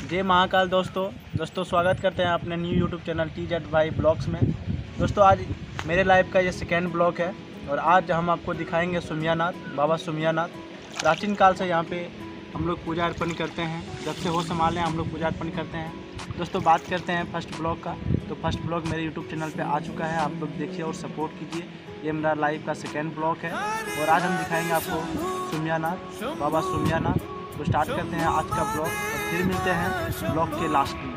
जय महाकाल दोस्तों स्वागत करते हैं अपने न्यू यूट्यूब चैनल TZ भाई ब्लॉग्स में। दोस्तों आज मेरे लाइव का ये सेकेंड ब्लॉग है और आज हम आपको दिखाएंगे सुमियानाथ, बाबा सुमियानाथ। प्राचीन काल से यहाँ पे हम लोग पूजा अर्पण करते हैं, जब से होश संभाले हम लोग पूजा अर्पण करते हैं। दोस्तों बात करते हैं फर्स्ट ब्लॉग का, तो फर्स्ट ब्लॉग मेरे यूट्यूब चैनल पे आ चुका है, आप लोग देखिए और सपोर्ट कीजिए। ये मेरा लाइव का सेकेंड ब्लॉग है और आज हम दिखाएंगे आपको सुमियानाथ, बाबा सुमियानाथ। तो स्टार्ट करते हैं आज का ब्लॉग और फिर मिलते हैं ब्लॉग के लास्ट में।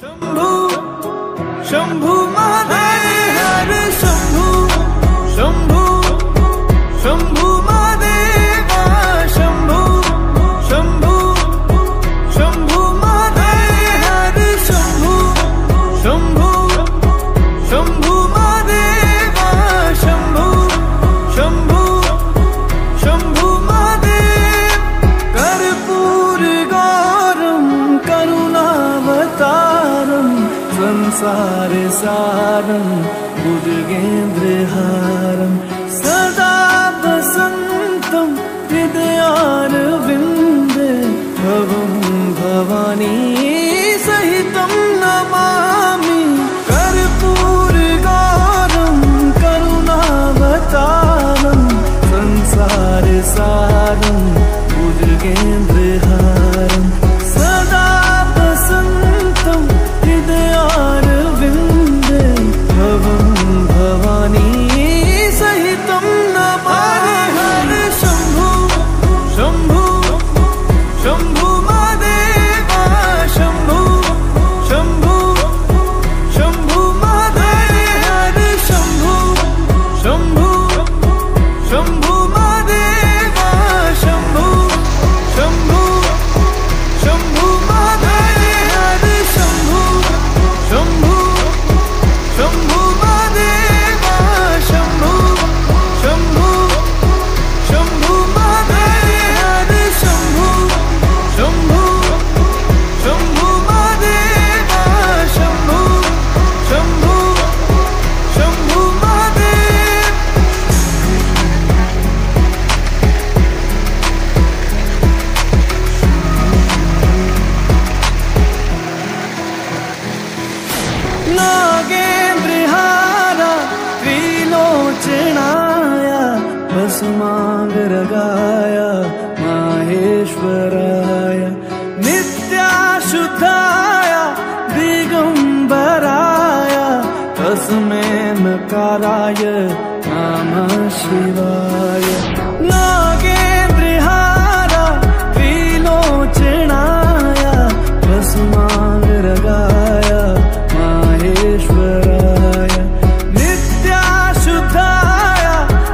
शंभु महादेव शंभु शंभु शंभु महादेव शंभु शंभु शंभु महादेव शंभु शंभु शंभु महादेव शंभु शंभु शंभु महादेव कर्पूर गौरम करुणावतारम संसार सारं भुजगेन्द्रहारं सदा वसन्तं हृदयारविन्दे भवं भवानी सहितं नमामि। कर्पूरगौरं करुणावतारं संसार सारं भुजगेन्द्रहारं सदा वसन्तं हृदयारविन्दे भवं भवानी सहितं नमामि। हर शंभु शंभु शंभु महादेव शंभु शंभु शंभु महादेव हर शंभु शंभु शंभु महादेव शंभु शंभु शंभु महादेव हर शंभु शंभु शंभु महादेव शंभु शंभु शंभु महादेव हर शंभु शंभु शंभु महादेव शंभु शंभु शंभु महादेव। नागेन्द्रहारा त्रिलोचनाय भस्मांगरागाय माहेश्वराय नित्याशुद्धाय दिगंबराय तस्मै नकाराय नमः शिवाय। नागेन्द्रहारा त्रिलोचनाय भस्मांगरागाय माहेश्वराय नित्याशुद्धाय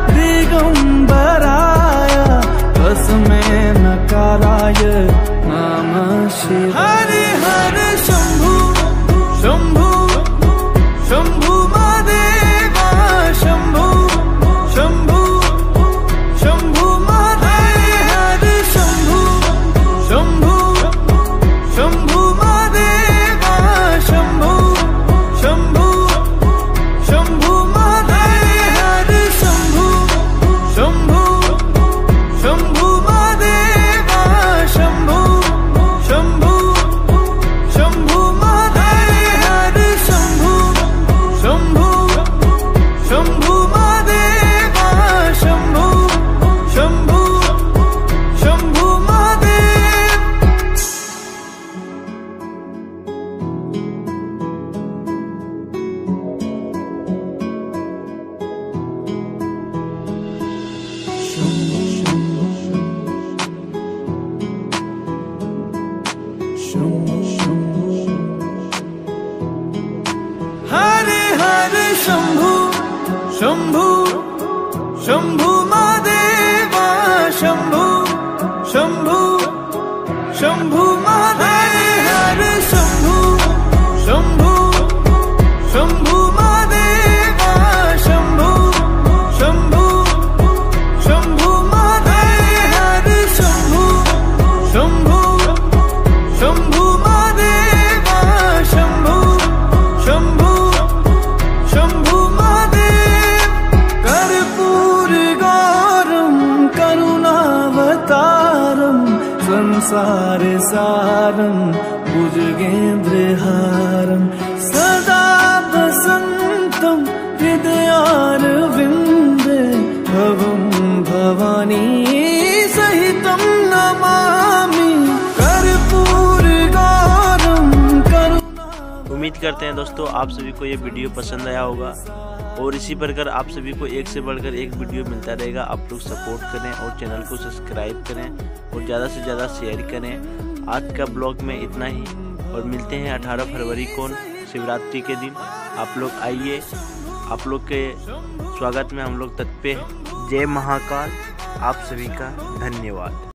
दिगंबराय तस्मै नकाराय नमः शिवाय। हर हर शंभु शंभु शंभु महादेव शंभु शंभु शंभु महादेव हर शंभु शंभु शंभु महादेव शंभु शंभु शंभु महादेव हर शंभु शंभु शंभु महादेव शंभु शंभु शंभु महादेव हर शंभु शंभु शंभु महादेव शंभु शंभु शंभु महादेव। हर हर शंभु शंभु शंभु महादेव शंभु शंभु शंभु महादेव हर शंभु शंभु शंभु महादेव शंभु शंभु शंभु महादेव हर शंभु शंभु शंभु महादेव शंभु शंभु शंभु महादेव। कर्पूर गौरम करुणावतारम संसार सार हारं भुजगेन्द्रहारं सदा वसन्तं हृदयारविन्दे भवं भवानी सहितं नमामि कर्पूरगौरं करुणा। उम्मीद करते हैं दोस्तों आप सभी को ये वीडियो पसंद आया होगा और इसी प्रकार आप सभी को एक से बढ़कर एक वीडियो मिलता रहेगा। आप लोग सपोर्ट करें और चैनल को सब्सक्राइब करें और ज़्यादा से ज़्यादा शेयर करें। आज का ब्लॉग में इतना ही और मिलते हैं 18 फरवरी को शिवरात्रि के दिन। आप लोग आइए, आप लोग के स्वागत में हम लोग तत्पर हैं। जय महाकाल। आप सभी का धन्यवाद।